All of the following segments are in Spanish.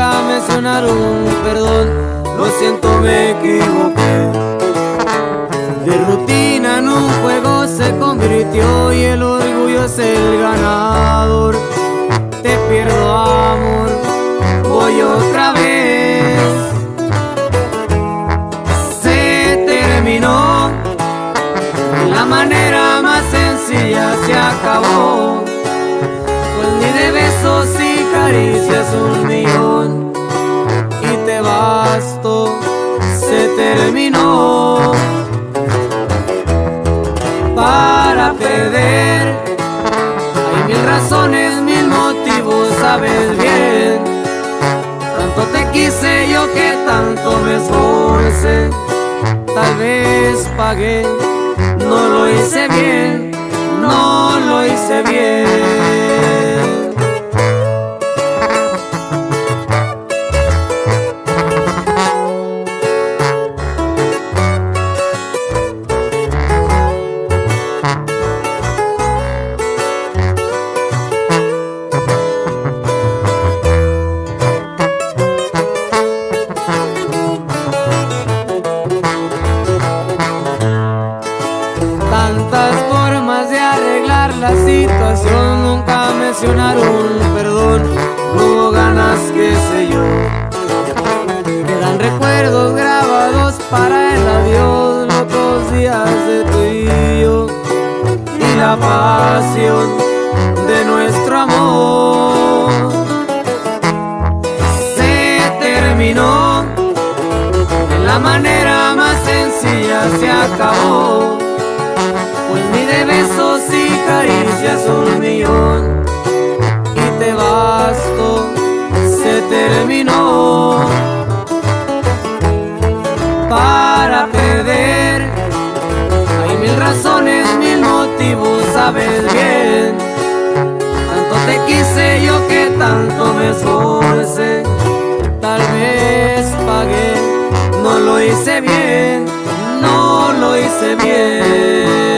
nunca mencionaron perdón. Lo siento, me equivoqué. De rutina en un juego se convirtió y el orgullo es el ganador. Te pierdo, amor, voy otra vez. Se terminó, la manera más sencilla se acabó. Pues ni de besos y caricias 1.000.000 y te basto, se terminó. Para perder hay 1.000 razones, 1.000 motivos, sabes bien. Tanto te quise yo que tanto me esforcé. Tal vez pagué, no lo hice bien, no lo hice bien. Tantas formas de arreglar la situación, nunca mencionaron perdón. No hubo ganas, qué sé yo. Quedan recuerdos grabados para el adiós, locos días de tú y yo, y la pasión de nuestro amor. Se terminó, de la manera más sencilla se acabó. Pues ni de besos y caricias 1.000.000 y te basto, se terminó. Para perder hay 1.000 razones, 1.000 motivos, sabes bien. Tanto te quise yo que tanto me esforcé. Tal vez pagué, no lo hice bien, no lo hice bien.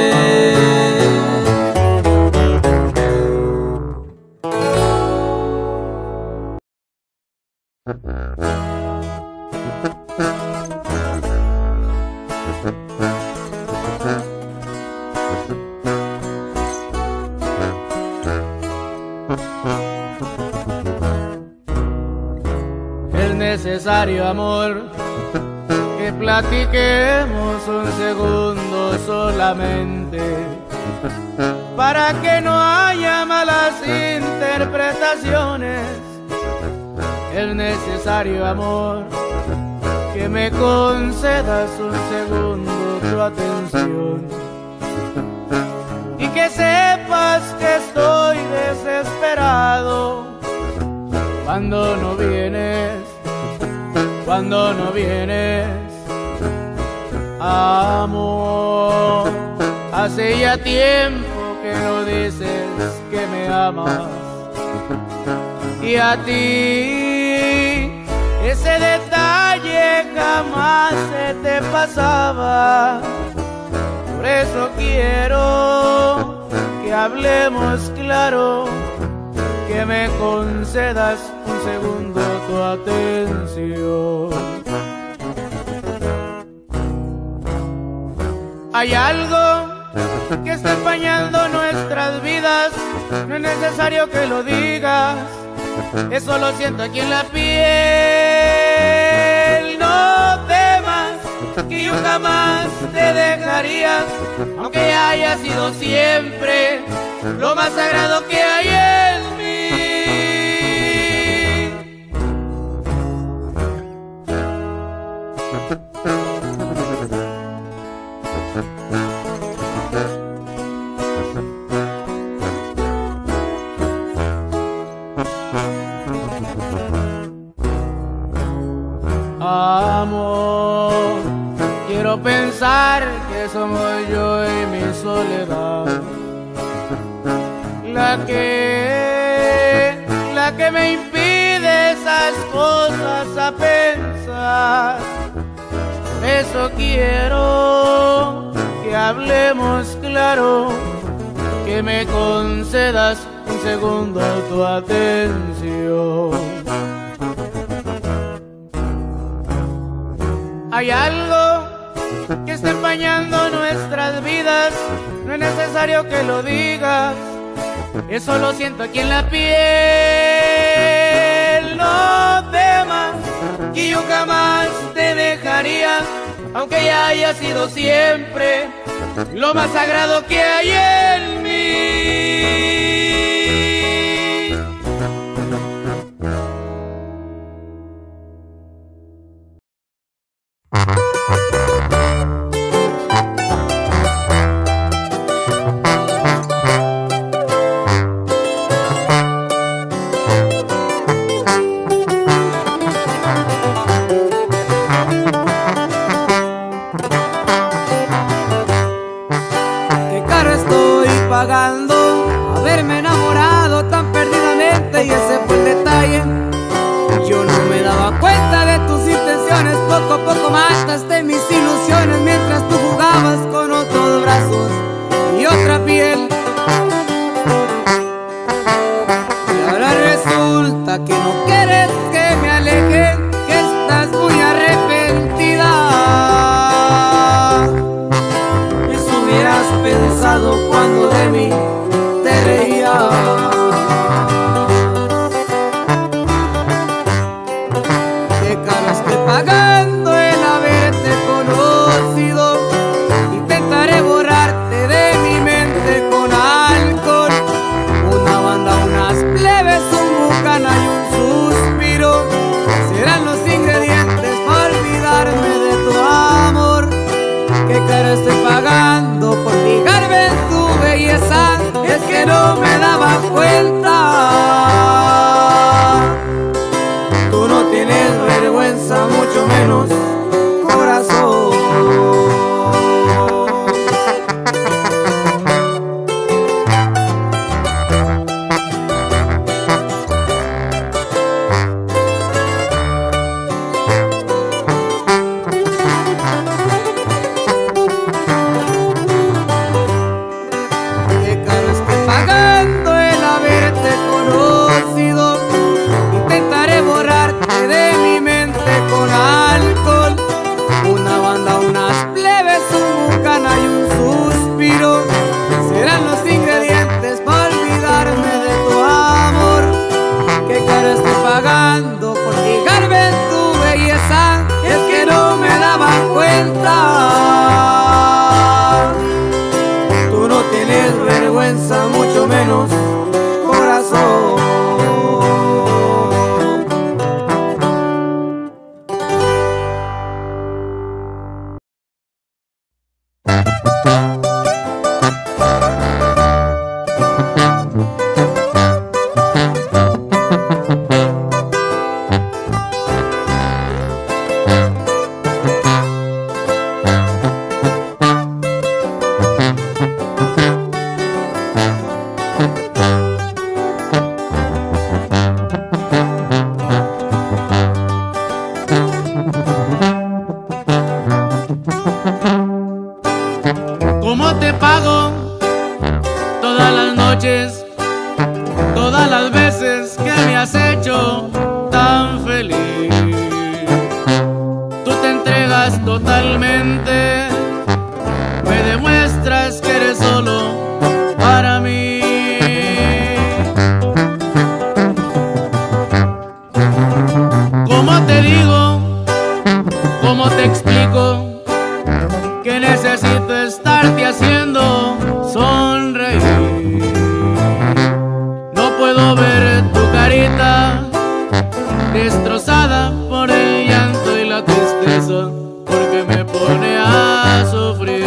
Es necesario, amor, que platiquemos un segundo solamente, para que no haya malas interpretaciones. Es necesario, amor, que me concedas un segundo tu atención y que sepas que estoy desesperado cuando no vienes, cuando no vienes, amor. Hace ya tiempo que no dices que me amas, y a ti ese detalle jamás se te pasaba. Por eso quiero que hablemos claro, que me concedas un segundo tu atención. Hay algo que está empañando nuestras vidas, no es necesario que lo digas, eso lo siento aquí en la piel. No temas que yo jamás te dejaría, aunque haya sido siempre lo más sagrado que hay en mí. Amor, quiero pensar que somos yo y mi soledad la que me impide esas cosas a pensar. Por eso quiero que hablemos claro, que me concedas un segundo tu atención. Hay algo que está empañando nuestras vidas, no es necesario que lo digas, eso lo siento aquí en la piel. No temas que yo jamás te dejaría, aunque ya haya sido siempre lo más sagrado que hay en mí. Haberme enamorado tan perdidamente, y ese fue el detalle. Yo no me daba cuenta de tus intenciones, poco a poco mataste mis ilusiones mientras tú jugabas con otros brazos y otra piel. Y ahora resulta que no quieres que me aleje, que estás muy arrepentida. Eso hubieras pensado cuando de mí te reías. Qué caro estoy pagando el haberte conocido. Intentaré borrarte de mi mente con alcohol, una banda, unas plebes, un bucana y un suspiro. Serán los ingredientes para olvidarme de tu amor. Qué caro estoy pagando por fijarme en tu belleza, es que no me daba cuenta. Tú no tienes vergüenza, mucho menos corazón. Intentaré borrarte de mi mente con alcohol, una banda, unas plebes, un bucana y un suspiro. Serán los ingredientes para olvidarme de tu amor. Qué caro estoy pagando por fijarme en tu belleza, es que no me daba cuenta. Tú no tienes vergüenza, mucho menos corazón. ¿Cómo te pago todas las noches, todas las veces que me has hecho tan feliz? Tú te entregas totalmente, me demuestras que eres solo para mí. ¿Cómo te digo? ¿Cómo te explico que necesito estarte haciendo sonreír? No puedo ver tu carita destrozada por el llanto y la tristeza, porque me pone a sufrir.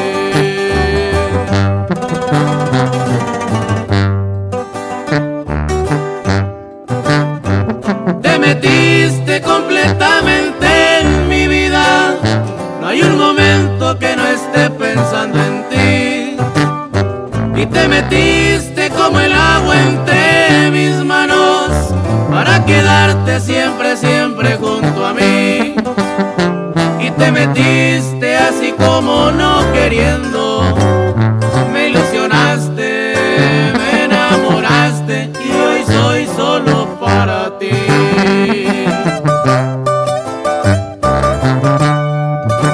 Te metiste completamente en mi vida, no hay un momento que no esté pensando en ti. Y te metiste como el agua entre mis manos para quedarte siempre, siempre junto a mí. Y te metiste así como no queriendo, me ilusionaste, me enamoraste y hoy soy solo para ti.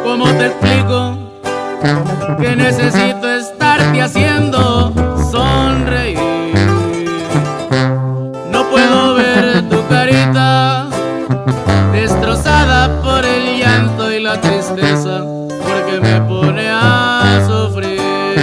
¿Cómo te explico que necesito estarte haciendo sonreír? No puedo ver tu carita destrozada por el llanto y la tristeza, porque me pone a sufrir.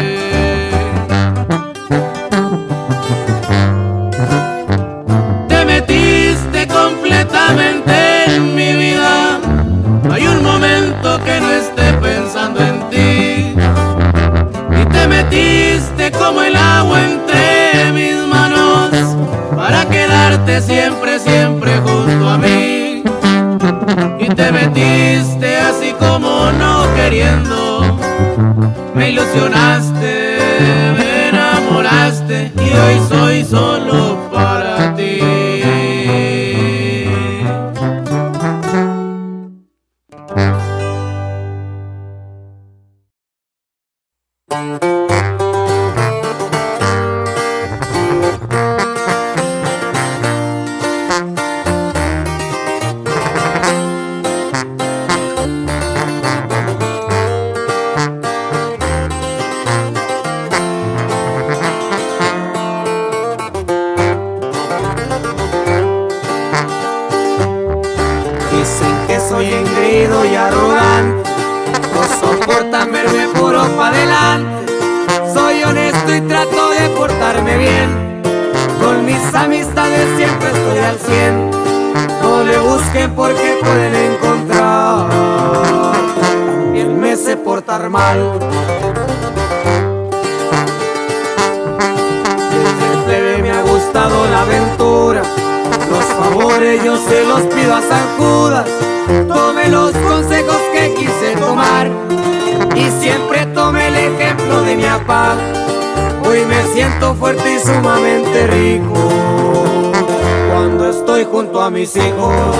Te metiste completamente en mi vida, no hay un momento que no esté pensando en ti. Y te metiste como el agua entre mis manos para quedarte siempre, siempre junto a mí. Y te metiste así como no queriendo, me ilusionaste, me enamoraste y hoy soy solo para ti. Dicen que soy engreído y arrogante, no soportan verme puro pa' adelante. Soy honesto y trato de portarme bien, con mis amistades siempre estoy al 100. No le busquen porque pueden encontrar, también me sé portar mal. Desde plebe me ha gustado la aventura, los favores yo se los pido a San Judas. Tome los consejos que quise tomar y siempre tome el ejemplo de mi papá. Hoy me siento fuerte y sumamente rico cuando estoy junto a mis hijos.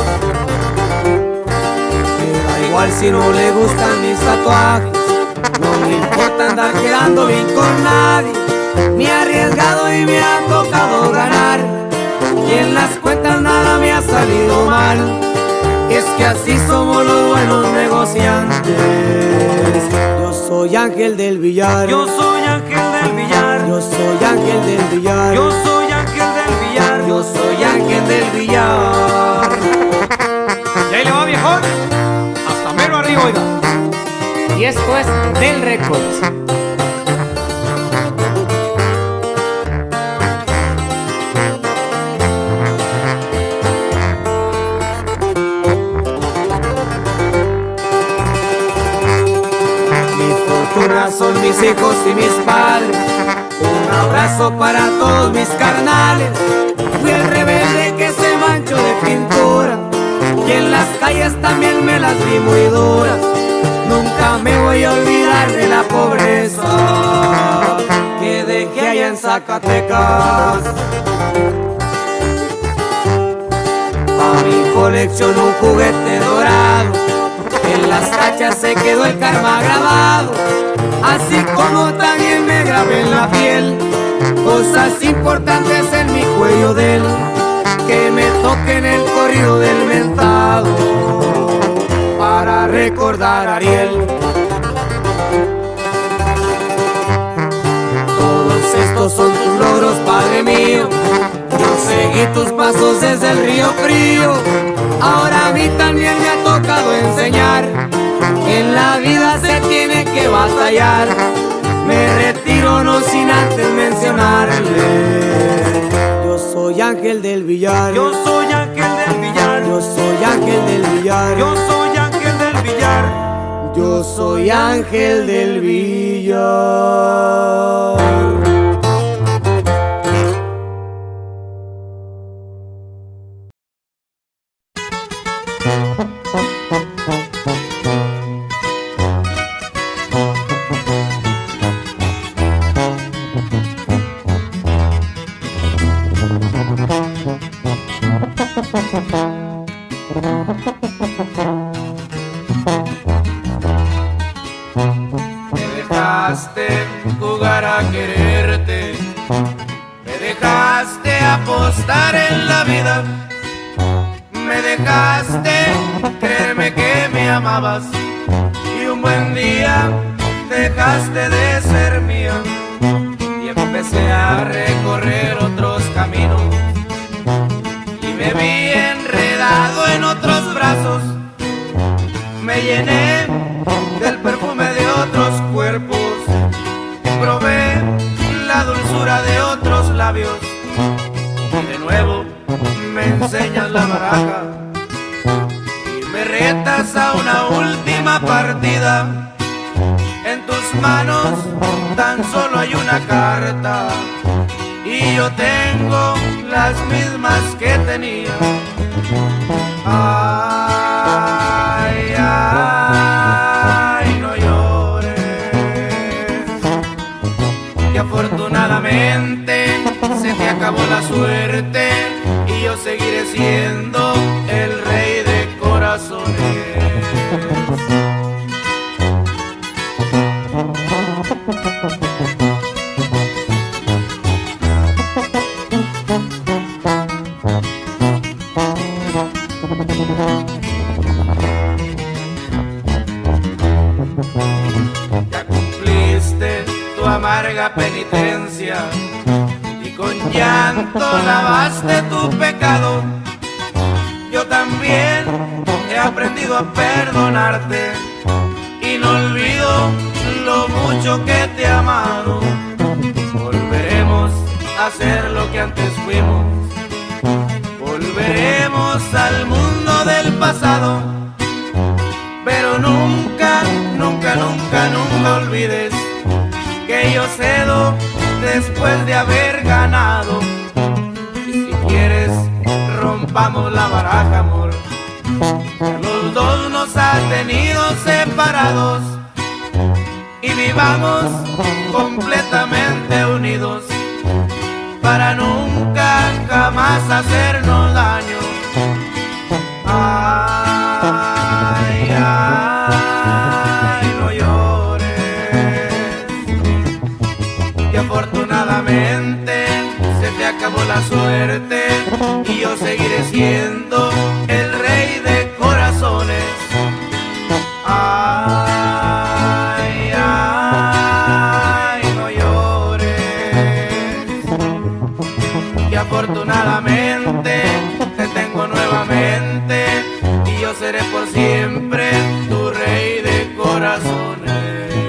Me da igual si no le gustan mis tatuajes, no me importa andar quedando bien con nadie. Me he arriesgado y me ha tocado ganar, y en las cuentas nada me ha salido mal. Es que así somos los buenos negociantes. Yo soy Ángel del Villar, Yo soy Ángel del Villar, yo soy Ángel del Villar, yo soy Ángel del Villar, yo soy Ángel del Villar. Y ahí le va, viejón, hasta mero arriba, oiga. Y esto es Del Records. Son mis hijos y mis padres, un abrazo para todos mis carnales. Fui el rebelde que se manchó de pintura, y en las calles también me las vi muy duras. Nunca me voy a olvidar de la pobreza que dejé allá en Zacatecas. A mi colección un juguete dorado, en las tachas se quedó el karma grabado, así como también me grabé en la piel cosas importantes en mi cuello de él, que me toquen el corrido del mentado para recordar a Ariel. Todos estos son tus logros, Padre mío, yo seguí tus pasos desde el río frío. Ahora a mí también me ha tocado enseñar, en la vida se tiene que batallar. Me retiro no sin antes mencionarle, yo soy Ángel del Villar, Yo soy Ángel del Villar, yo soy Ángel del Villar, yo soy Ángel del Villar. yo soy Ángel del Villar. Me dejaste jugar a quererte, me dejaste apostar en la vida, me dejaste creerme que me amabas, y un buen día dejaste de ser mía y empecé a recorrer otros caminos y me vi enredado en otros brazos. Me llené del perfume de otros cuerpos y probé la dulzura de otros labios. Y de nuevo me enseñas la baraja y me retas a una última partida. En tus manos tan solo hay una carta y yo tengo las mismas que tenía. Ay, ay, no llores, que afortunadamente se te acabó la suerte y yo seguiré siendo el rey de corazones. Ya cumpliste tu amarga penitencia y con llanto lavaste tu pecado. Yo también he aprendido a perdonarte y no olvido lo mucho que te he amado. Volveremos a ser lo que antes fuimos, volveremos al mundo del pasado, pero nunca, nunca, nunca, nunca olvides que yo cedo después de haber ganado. Y si quieres, rompamos la baraja, amor, los dos nos ha tenido separados y vivamos completamente unidos para nunca jamás hacernos daño. Ay, ay, no llores, que afortunadamente se te acabó la suerte y yo seguiré siendo el rey de corazones. Ay, ay, no llores, que afortunadamente te tengo nuevamente y yo seré por siempre tu rey de corazones.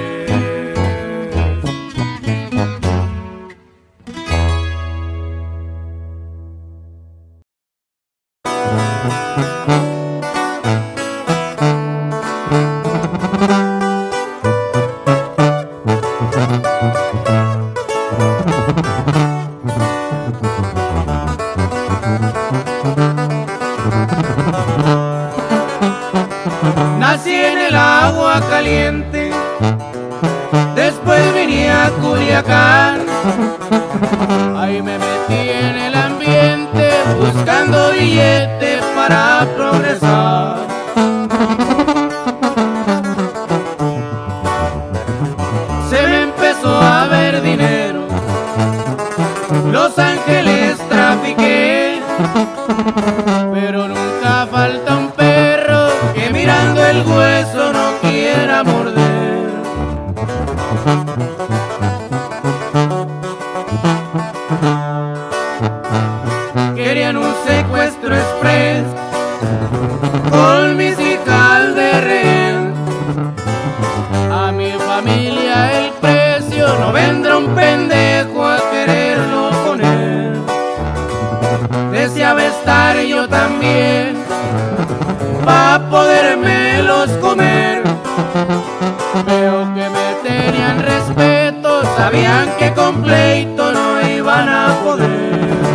Nací en el agua caliente, después vine a Culiacán. Ahí me metí en el ambiente, buscando billetes para progresar. Se me empezó a ver dinero, Los Ángeles trafiqué, pero nunca falta un perro que mirando el hueso no quiera morder. Querían un secuestro express con mis hijas de rehén. A mi familia el precio no vendrá un pendejo a quererlo poner. Deseaba estar yo también pa' podérmelos comer. Veo que me tenían respeto, sabían que con pleito no iban a poder.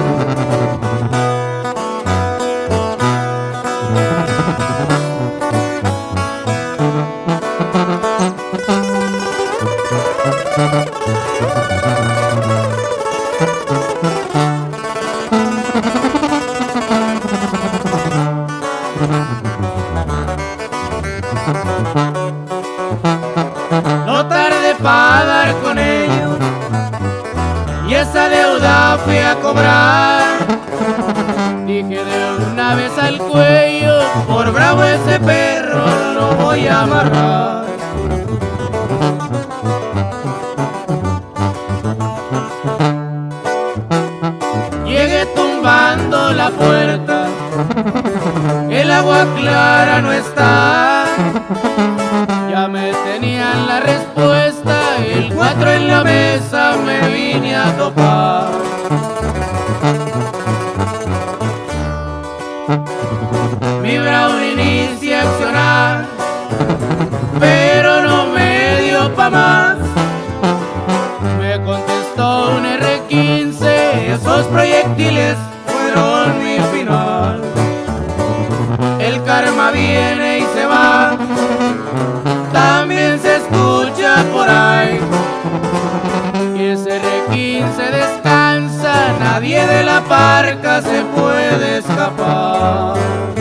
No tardé para dar con ellos y esa deuda fui a cobrar. Dije de una vez al cuello, por bravo ese perro lo voy a amarrar. ahora no está. Ya me tenían la respuesta, el 4 en la mesa me vine a topar. Mi Brown inicia a accionar, pero no me dio pa' más. Me contestó un R15, esos proyectiles fueron mi final. El karma viene y se va, también se escucha por ahí. Y ese R15 descansa, nadie de la parca se puede escapar.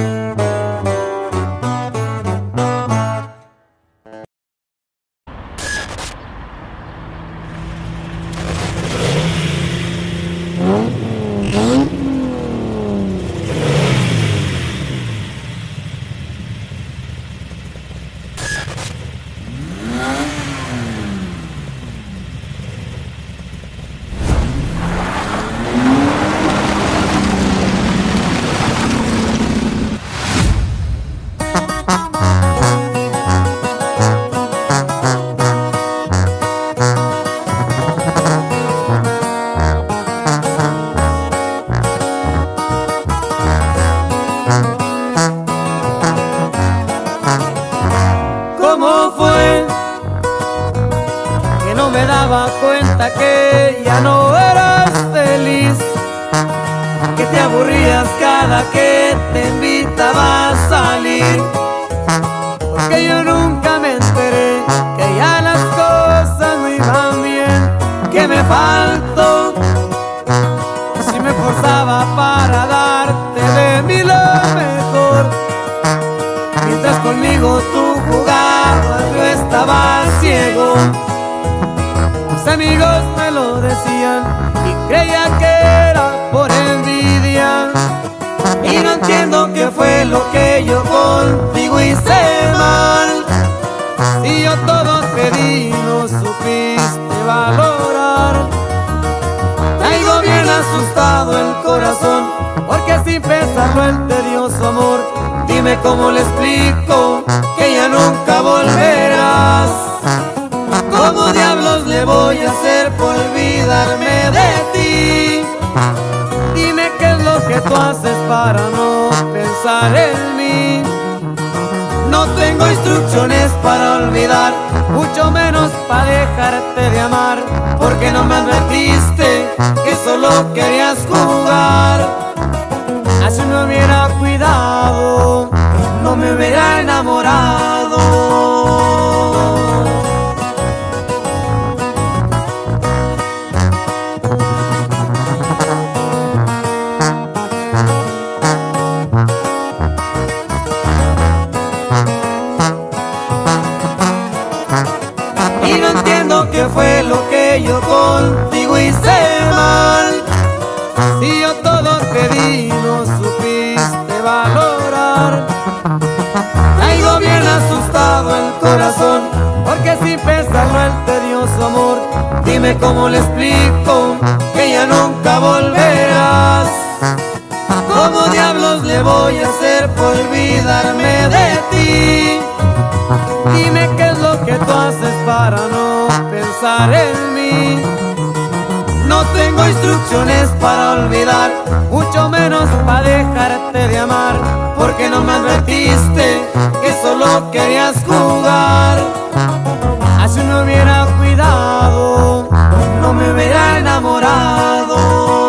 ¿Cómo fue que no me daba cuenta que ya no eras feliz? Que te aburrías cada que te invitaba a salir. Porque yo nunca me enteré que ya las cosas no iban bien. Que me faltó si me forzaba para darte de mí lo mejor. Mientras conmigo tú jugabas, yo estaba ciego. Mis amigos me lo decían y creía que era por envidia. Y no entiendo qué fue lo que yo contigo hice mal. Si yo todo te di, no supiste valorar. Traigo bien asustado el corazón, porque sin pesarlo el tedioso amor. Dime cómo le explico que ya nunca volverás. ¿Cómo diablos le voy a hacer por olvidarme de ti? Dime qué es lo que tú haces para no pensar en mí. No tengo instrucciones para olvidar, mucho menos para dejarte de amar. Porque no me advertiste que solo querías jugar. Así me hubiera cuidado, no me hubiera enamorado. Y no entiendo qué fue lo que yo contigo hice mal. Si yo todo te di, no supiste valorar. Traigo bien asustado el corazón, porque sin pesarlo el tedioso amor. Dime cómo le explico que ya nunca volverás. ¿Cómo diablos le voy a hacer por olvidarme de ti? Dime qué es lo que tú haces para no pensar en mí. No tengo instrucciones para olvidar, mucho menos para dejarte de amar. Porque no me advertiste que solo querías jugar. Así me hubiera cuidado, no me hubiera enamorado.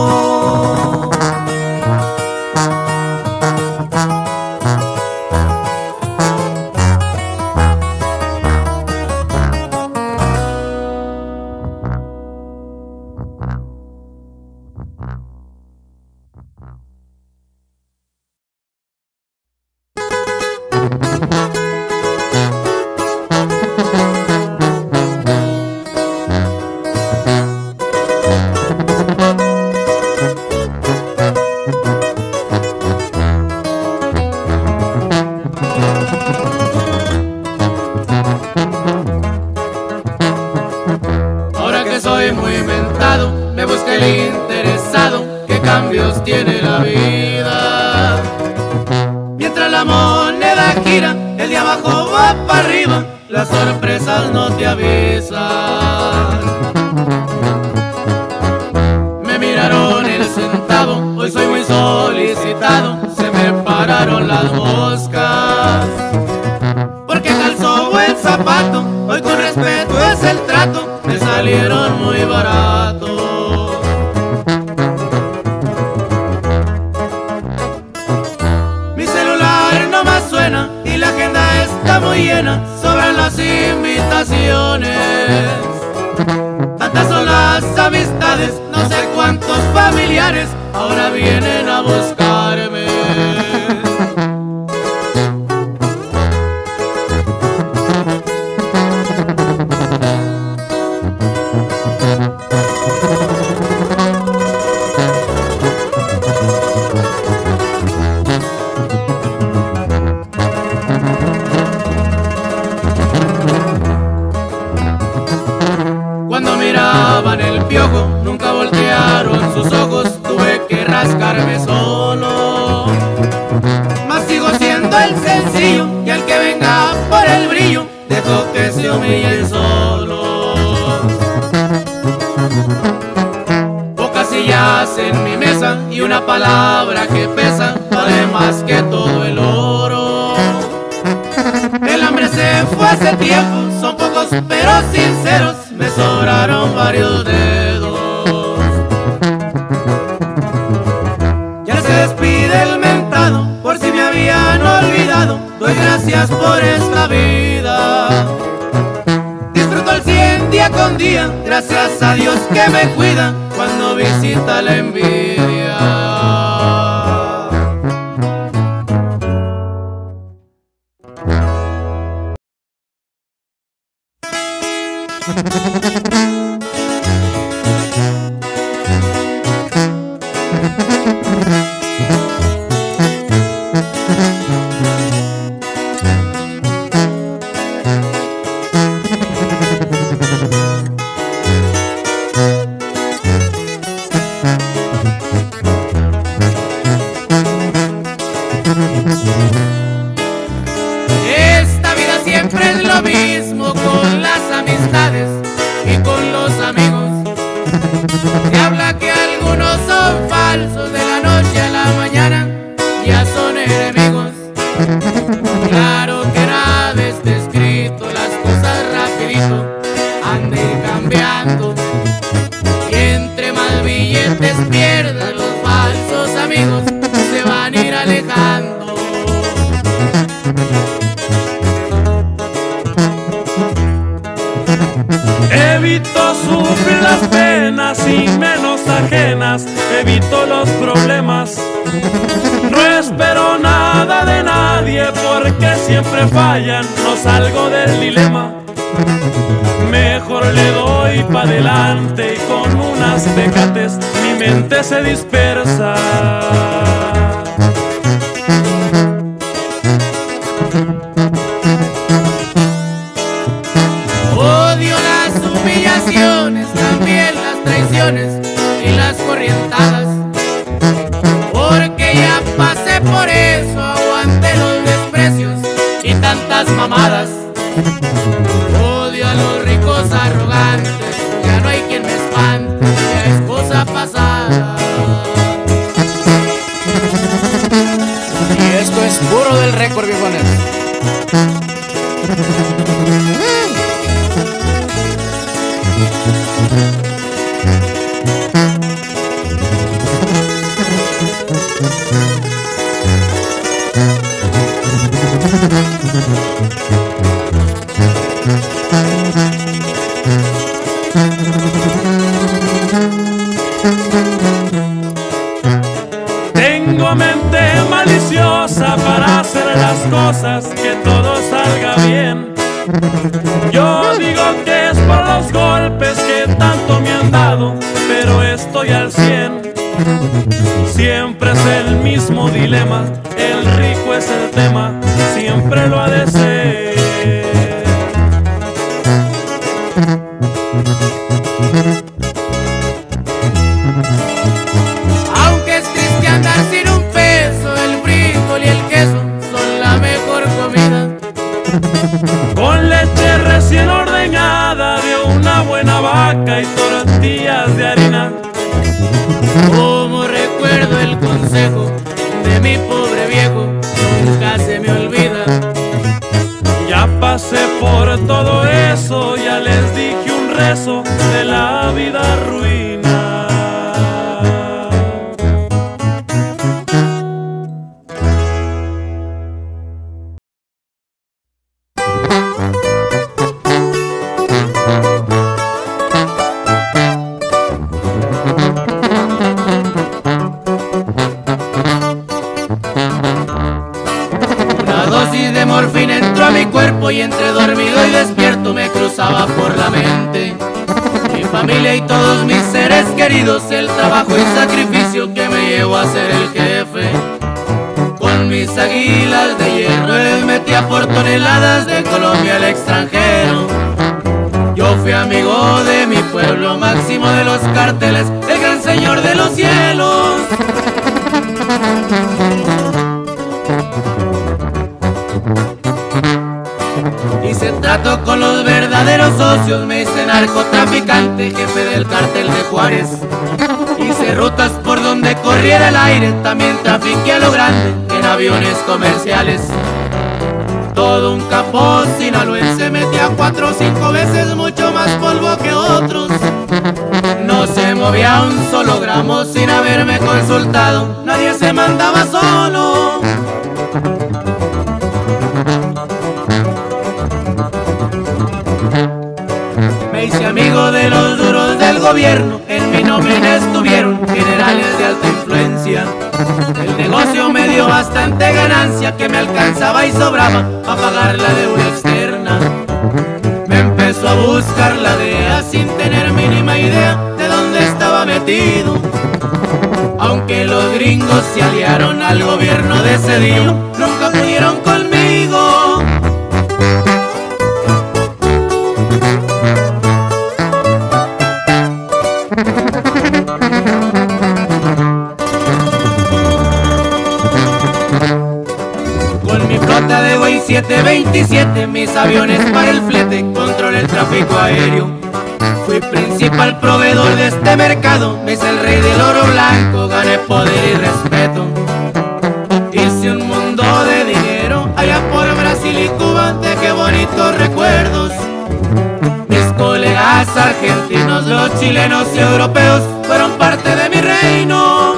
Me busca el interesado, qué cambios tiene la vida. Mientras la moneda gira, el de abajo va para arriba, las sorpresas no te avisan. Me miraron el centavo, hoy soy muy solicitado, se me pararon las moscas. Porque calzó buen zapato, hoy con respeto es el trato, me salieron muy baratos. Mi celular no más suena y la agenda está muy llena, sobran las invitaciones. Tantas son las amistades, no sé cuántos familiares ahora vienen a buscarme. Cuando miraban el piojo, nunca voltearon sus ojos, tuve que rascarme solo. Mas sigo siendo el sencillo, y al que venga por el brillo, dejo que se humillen solos. Pocas sillas en mi mesa, y una palabra que pesa, vale más que todo el oro. El hambre se fue hace tiempo, son pocos pero sinceros, me sobraron varios dedos. Ya se despide el mentado, por si me habían olvidado, doy gracias por esta vida. Disfruto el 100 día con día, gracias a Dios que me cuida cuando visita la envidia. Esta vida siempre es lo mismo con las amistades y con los amigos. Se habla que algunos son falsos, de la noche a la mañana ya son enemigos. Claro que nada está escrito, las cosas rapidito han de ir cambiando. Y entre más billetes pierdan los falsos amigos, se van a ir alejando. Evito sufrir las penas y menos ajenas, evito los problemas. No espero nada de nadie porque siempre fallan, no salgo del dilema. Mejor le doy pa' adelante y con unas tecates mi mente se dispersa. Odio las humillaciones, también las traiciones y las corrientadas, porque ya pasé por eso, aguanté los desprecios y tantas mamadas. Odio a los ricos arrogantes, ya no hay quien me espante, ya es cosa pasada. Y esto es puro del récord, viejones. Tengo mente maliciosa para hacer las cosas, que todo salga bien. Yo digo que es por los golpes que tanto me han dado, pero estoy al 100. Siempre es el mismo dilema, el rico es el tema, siempre lo ha de ser. Aunque es triste andar sin un peso, el frijol y el queso son la mejor comida. con leche recién ordeñada de una buena vaca y tortillas de harina. Como recuerdo el consejo de mi pobre viejo, nunca se me olvida. Ya pasé por todo eso, ya les dije un rezo de la vida ruina. Morfina entró a mi cuerpo y entre dormido y despierto me cruzaba por la mente mi familia y todos mis seres queridos, el trabajo y sacrificio que me llevó a ser el jefe. Con mis águilas de hierro les metía por toneladas de Colombia al extranjero. Yo fui amigo de mi pueblo, máximo de los carteles, el gran señor de los cielos. Hice trato con los verdaderos socios, me hice narcotraficante, jefe del cartel de Juárez. Hice rutas por donde corriera el aire, también trafiqué a lo grande en aviones comerciales. Todo un capo sinaloense, metía 4 o 5 veces mucho más polvo que otros. No se movía un solo gramo sin haberme consultado, nadie se mandaba solo. Me hice amigo de los duros del gobierno, en mi nómina estuvieron generales de alta influencia. El negocio me dio bastante ganancia, que me alcanzaba y sobraba para pagar la deuda externa. Me empezó a buscar la DEA sin tener mínima idea de dónde estaba metido. Aunque los gringos se aliaron al gobierno de Cedillo, nunca pudieron conmigo. Con mi flota de Boeing 727, mis aviones para el flete, controlé el tráfico aéreo. Fui principal proveedor de este mercado, me hice el rey del oro blanco, gané poder y respeto. Hice un mundo de dinero allá por Brasil y Cuba, dejé bonitos recuerdos. Mis colegas argentinos, los chilenos y europeos fueron parte de mi reino.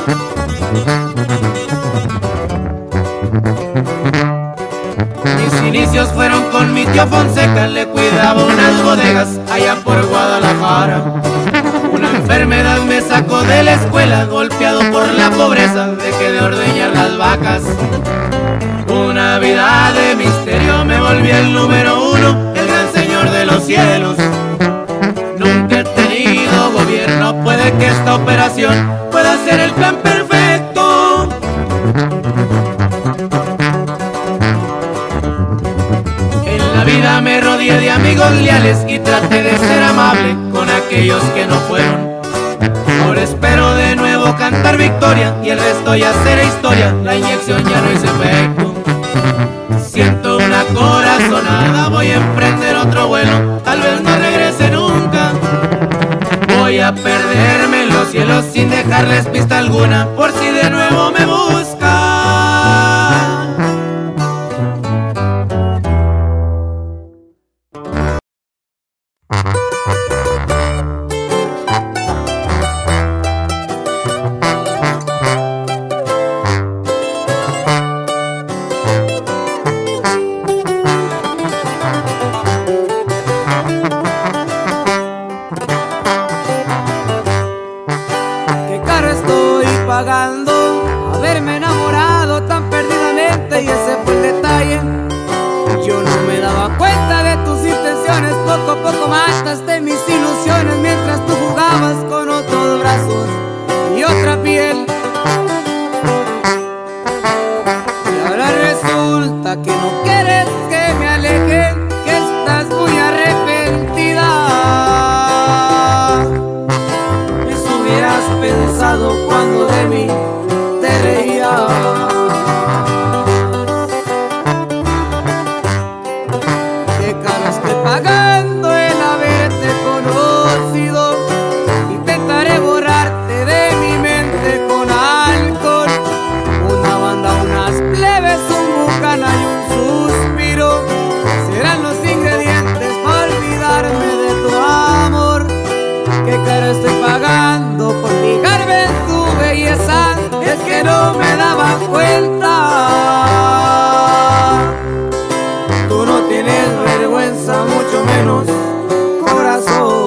Mis inicios fueron con mi tío Fonseca, le cuidaba unas bodegas allá por Guadalajara. Una enfermedad me sacó de la escuela, golpeado por la pobreza, dejé de ordeñar las vacas. Una vida de misterio, me volví el número 1, el gran señor de los cielos. Nunca he tenido gobierno, puede que esta operación pueda ser el plan perfecto. En la vida me rodeé de amigos leales y traté de ser amable con aquellos que no fueron. Ahora espero de nuevo cantar victoria y el resto ya será historia, la inyección ya no hizo efecto. Siento una corazonada, voy a emprender otro vuelo, tal vez no regrese nunca. Voy a perderme en los cielos sin dejarles pista alguna, por si de nuevo me buscan. Qué caro estoy pagando haberme enamorado Tú no tienes vergüenza, mucho menos corazón.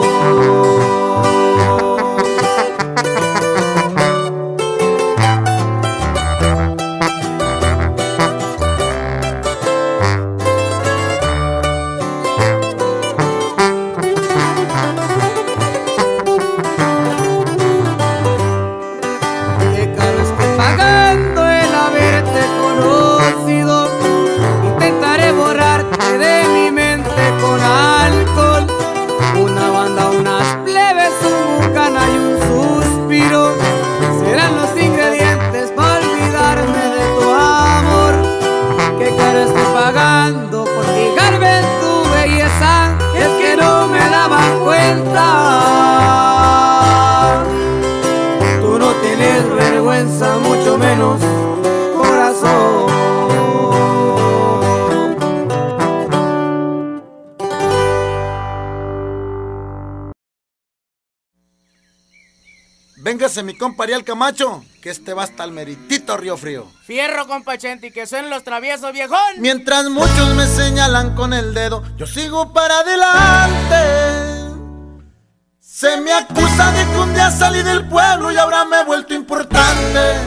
Qué caro estoy pagando el haberte conocido. Intentaré borrarte de mi mente con alcohol. Una banda, unas plebes, un bucana y un suspiro serán los ingredientes para olvidarme de tu amor. Qué caro estoy pagando por fijarme en tu belleza, es que no me daba cuenta. Tú no tienes vergüenza, mucho menos corazón. Véngase mi compa Ariel Camacho, que este va hasta el meritito Río Frío. Fierro, compa Chenti, que son los traviesos, viejón. Mientras muchos me señalan con el dedo, yo sigo para adelante. Se me acusa de que un día salí del pueblo y ahora me he vuelto importante.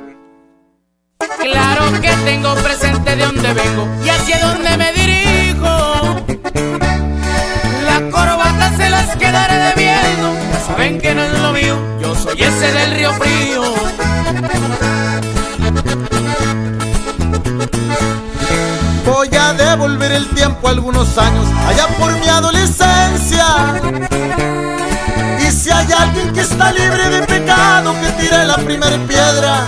Claro que tengo presente de dónde vengo y hacia dónde me dirijo. La corbata se las quedaré debiendo, ya saben que no es lo mío, yo soy ese del Río Frío. Voy a devolver el tiempo algunos años, allá por mi adolescencia. Y si hay alguien que está libre de pecado, que tire la primer piedra.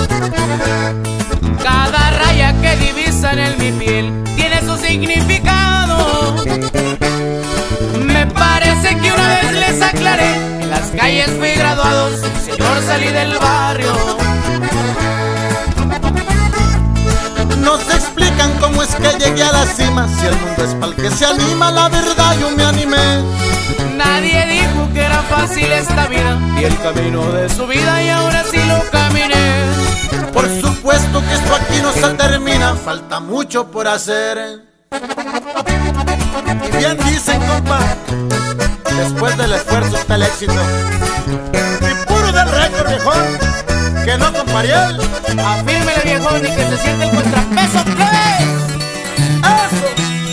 Cada raya que divisan en mi piel tiene su significado. Me parece que una vez les aclaré, en las calles fui graduado, sí, señor, salí del barrio. No se explican cómo es que llegué a la cima. Si el mundo es pa'l que se anima, la verdad yo me animé. Nadie dijo que era fácil esta vida, y el camino de su vida y ahora sí lo caminé. Por supuesto que esto aquí no se termina, falta mucho por hacer. Y bien dicen, compa, después del esfuerzo está el éxito. Y puro del récord, viejón, que no, compa Ariel. Afírmele, viejón, y que se siente el contrapeso, plebe. ¡Eso!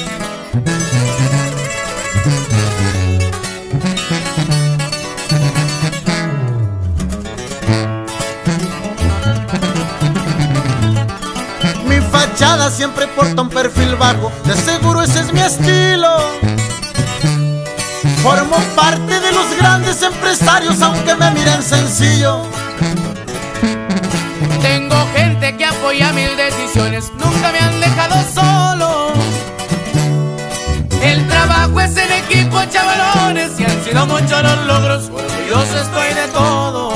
Mi fachada siempre porta un perfil bajo, de seguro ese es mi estilo. Formo parte de los grandes empresarios, aunque me miren sencillo. Tengo gente que apoya mis decisiones, nunca me han dejado solo. El trabajo es en equipo, chavalones, y han sido muchos los logros, orgulloso estoy de todo.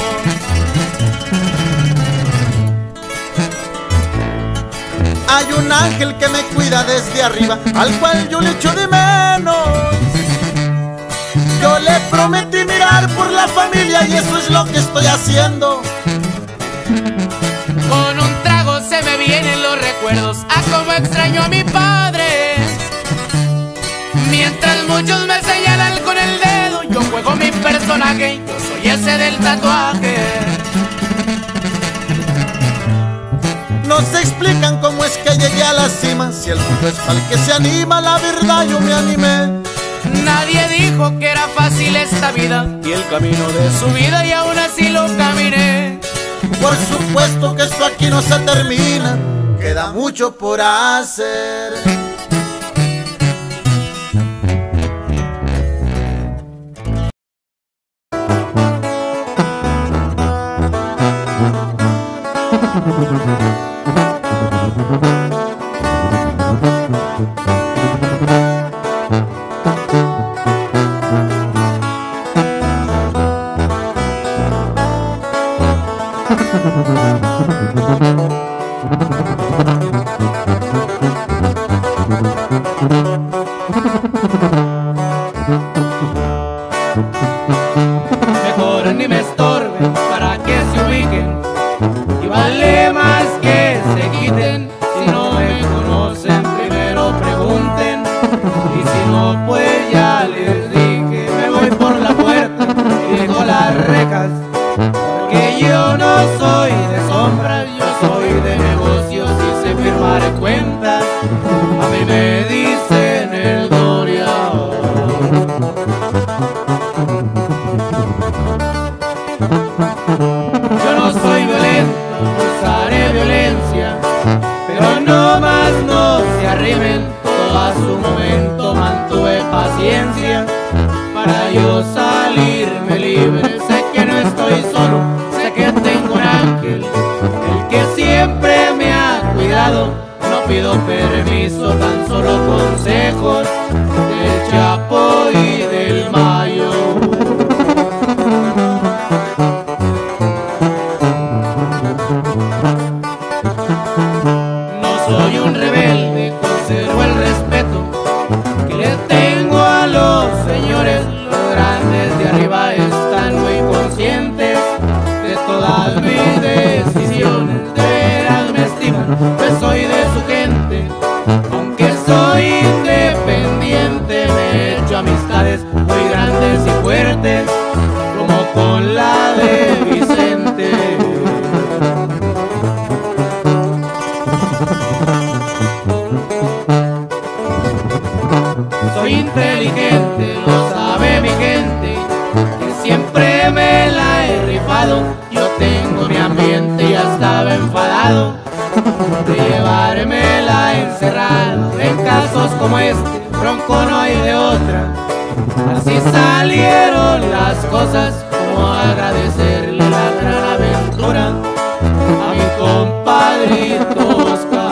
Hay un ángel que me cuida desde arriba, al cual yo le echo de menos. Yo le prometí mirar por la familia y eso es lo que estoy haciendo. Con un trago se me vienen los recuerdos a cómo extraño a mi padre. Mientras muchos me señalan con el dedo, yo juego mi personaje, yo soy ese del tatuaje. No se explican cómo es que llegué a la cima. Si el mundo es pa'l que se anima, la verdad yo me animé. Nadie dijo que era fácil esta vida, y el camino de su vida y aún así lo caminé. Por supuesto que esto aquí no se termina, queda mucho por hacer. Mejor ni me estorben para que se ubiquen, y vale más que se quiten. Si no me conocen, primero pregunten. no, pues ya les dije, me voy por la puerta y dejo las rejas, porque yo no soy de sombras, yo soy de negocios y sé firmar cuentas. A mí me dicen el Doria. Yo no soy violento, usaré violencia, pero no más no se arrimen. Todo a su momento mantuve paciencia para yo salirme libre. Sé que no estoy solo, sé que tengo un ángel, el que siempre me ha cuidado. No pido permiso, tan solo consejos del Chapo y del Mayo. Soy un rebelde, conservo el respeto que le tengo a los señores. Los grandes de arriba están muy conscientes de todas mis decisiones. De veras me estiman, pues soy de su gente. Aunque soy independiente, me he hecho amistades muy grandes y fuertes, como con la de Vicente. Soy inteligente, lo sabe mi gente, que siempre me la he rifado. Yo tengo mi ambiente, ya estaba enfadado de llevármela encerrado. En casos como este, bronco no hay de otra. Así salieron las cosas, como agradecerle la gran aventura a mi compadrito Oscar.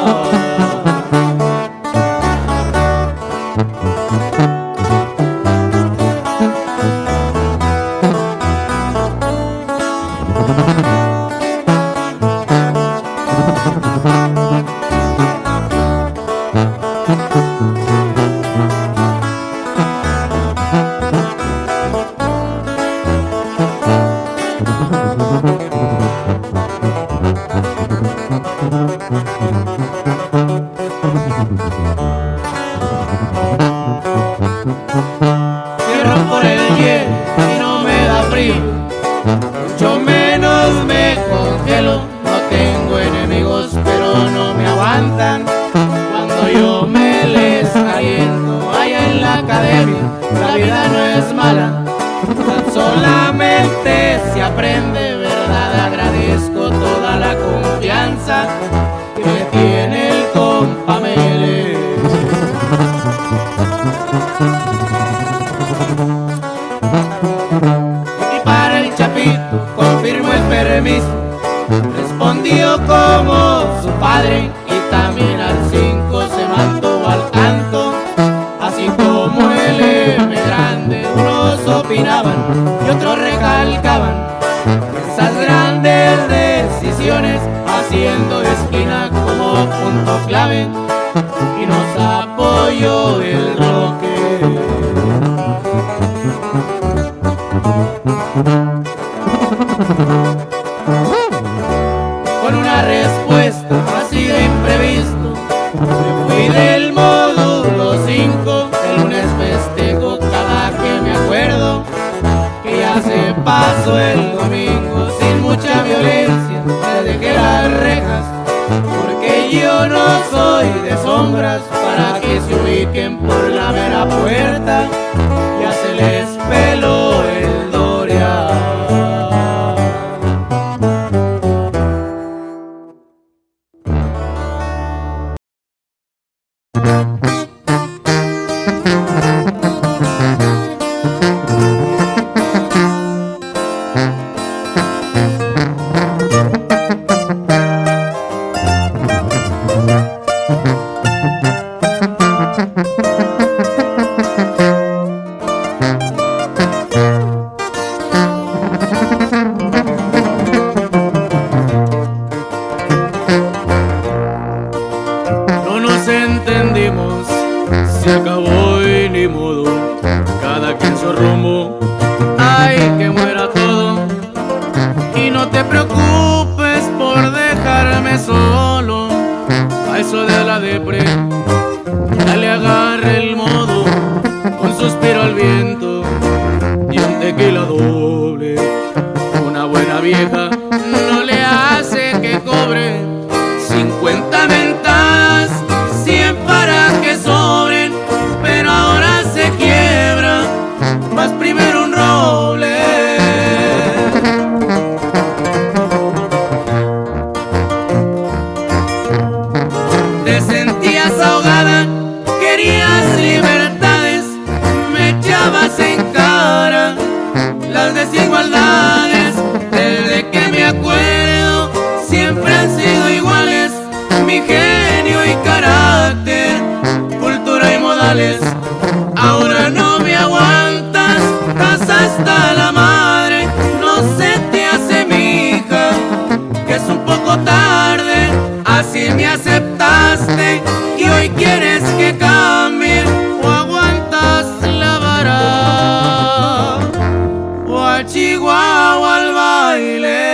Cierro por el hielo y no me da frío, mucho menos me congelo. No tengo enemigos, pero no me aguantan cuando yo me les caliento. Allá en la academia la vida no es mala, tan solamente se aprende, ¿verdad? Agradezco toda la confianza que me tiene el compa Mele. Y para el Chapito confirmo el permiso, respondió como su padre, y también al 5 se mantuvo al canto, así como el M grande. Unos opinaban y otros recalcaban esas grandes decisiones, haciendo esquina como punto clave, y nos apoyó el Roque. Con una respuesta así de imprevisto, me fui del módulo 5. El lunes festejo cada que me acuerdo que ya se pasó el domingo. Sin mucha violencia me dejé las rejas, porque yo no soy de sombras, para que se ubiquen por la mera puerta. Ya se les peló el Doria. se acabó y ni modo, cada quien su rumbo, ay, que muera todo. Y no te preocupes por dejarme solo, a eso de la depre, ya le agarre el modo. carácter, cultura y modales. Ahora no me aguantas, estás hasta la madre. No se te hace, mija, que es un poco tarde. Así me aceptaste y hoy quieres que cambie. O aguantas la vara, o a Chihuahua al baile.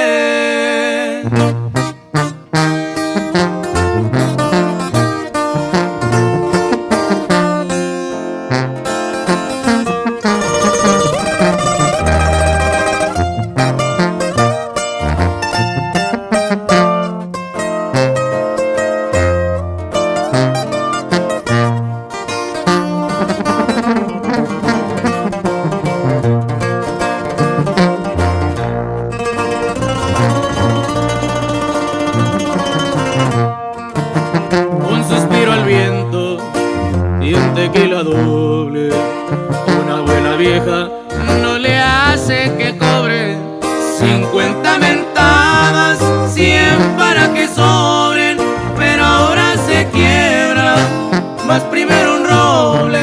Un suspiro al viento y un tequila doble. Una buena vieja no le hace que cobre 50 mentadas, 100 para que sobren. Pero ahora se quiebra, más primero un roble.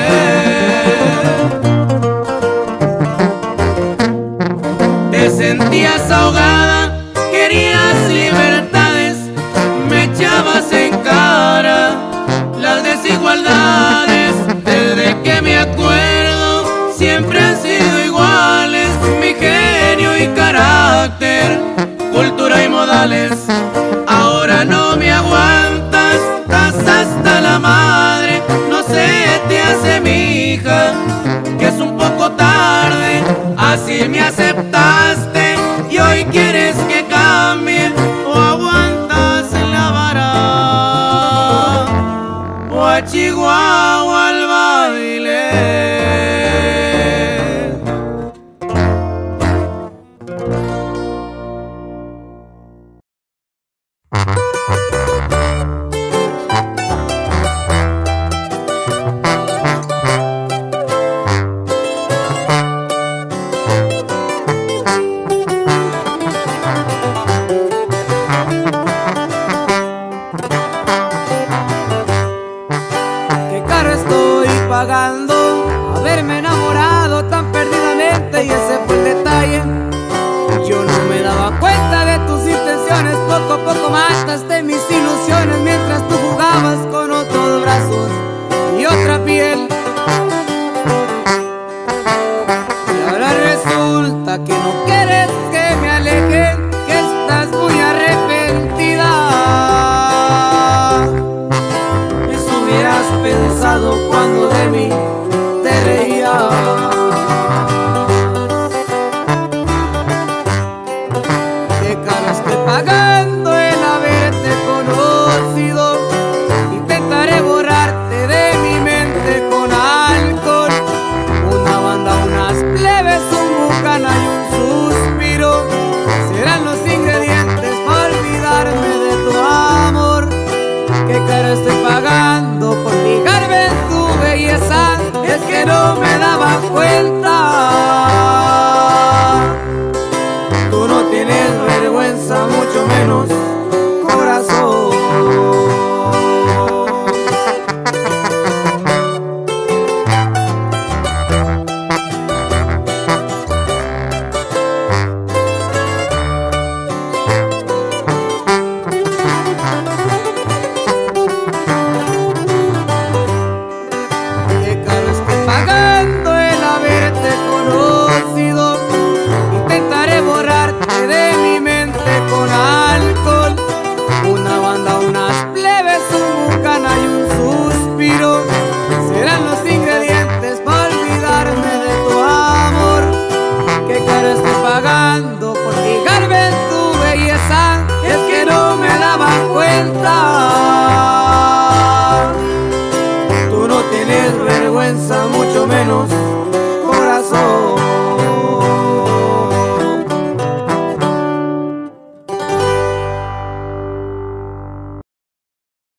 Te sentías ahogada, querías libertades, me echabas en cara las desigualdades. Desde que me acuerdo siempre han sido iguales, mi genio y carácter, cultura y modales. Ahora no me aguantas, estás hasta la madre. No se te hace, mija, que es un poco tarde. Así me aceptaste y hoy quieres que cambie. O aguantas la vara, o a Chihuahua al baile. Qué caro estoy pagando haberme enamorado tan perdidamente, y ese fue el detalle. Yo no me daba cuenta de tus intenciones, poco a poco mataste mis ilusiones mientras tú jugabas con otros brazos y otra piel. Y ahora resulta que no quieres que me aleje, que estás muy arrepentida. Eso hubieras pensado cuando de mí te reías. Qué caro estoy pagando el haberte conocido. Intentaré borrarte de mi mente con alcohol, una banda, unas plebes, un bucana y un suspiro. Serán los ingredientes para olvidarme de tu amor. Qué caro estoy pagando por fijarme en tu belleza, es que no me daba cuenta. Tú no tienes vergüenza, mucho menos corazón. Qué caro estoy pagando el haberte conocido. Intentaré borrarte de mi mente con alcohol, una banda, unas plebes, un bucana y un suspiro. Serán los ingredientes para olvidarme de tu amor. Qué caro estoy pagando por fijarme en tu belleza, es que no me daba cuenta. Tú no tienes vergüenza, mucho menos